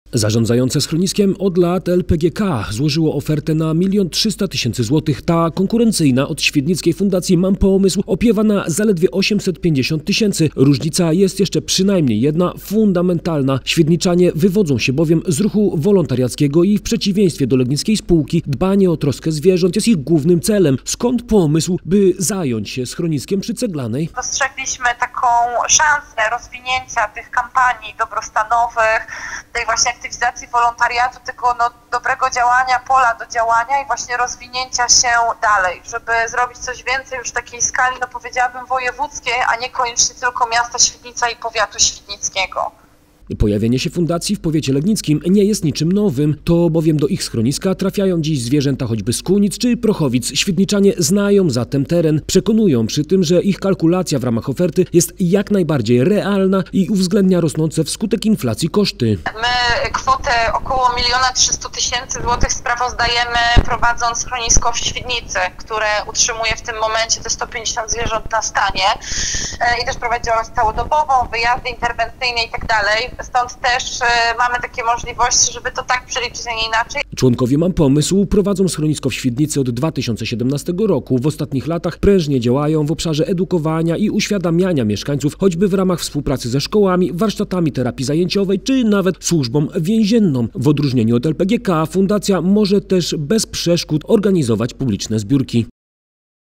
Zarządzające schroniskiem od lat LPGK złożyło ofertę na 1 300 000 złotych. Ta konkurencyjna od świdnickiej fundacji Mam Pomysł opiewa na zaledwie 850 000. Różnica jest jeszcze przynajmniej jedna, fundamentalna. Świdniczanie wywodzą się bowiem z ruchu wolontariackiego i w przeciwieństwie do legnickiej spółki dbanie o troskę zwierząt jest ich głównym celem. Skąd pomysł, by zająć się schroniskiem przy Ceglanej? Dostrzegliśmy taką szansę rozwinięcia tych kampanii dobrostanowych, tej właśnie aktywizacji wolontariatu, tego dobrego działania, pola do działania i właśnie rozwinięcia się dalej, żeby zrobić coś więcej już w takiej skali, powiedziałabym wojewódzkiej, a niekoniecznie tylko miasta Świdnica i powiatu świdnickiego. Pojawienie się fundacji w powiecie legnickim nie jest niczym nowym, to bowiem do ich schroniska trafiają dziś zwierzęta choćby z Kunic czy Prochowic. Świdniczanie znają zatem teren, przekonują przy tym, że ich kalkulacja w ramach oferty jest jak najbardziej realna i uwzględnia rosnące wskutek inflacji koszty. My kwotę około 1 300 000 złotych sprawozdajemy, prowadząc schronisko w Świdnicy, które utrzymuje w tym momencie te 150 zwierząt na stanie i też prowadzi działalność całodobową, wyjazdy interwencyjne i tak dalej. Stąd też mamy takie możliwości, żeby to tak przeliczyć, a nie inaczej. Członkowie Mam Pomysł prowadzą schronisko w Świdnicy od 2017 roku. W ostatnich latach prężnie działają w obszarze edukowania i uświadamiania mieszkańców, choćby w ramach współpracy ze szkołami, warsztatami terapii zajęciowej czy nawet służbą więzienną. W odróżnieniu od LPGK fundacja może też bez przeszkód organizować publiczne zbiórki.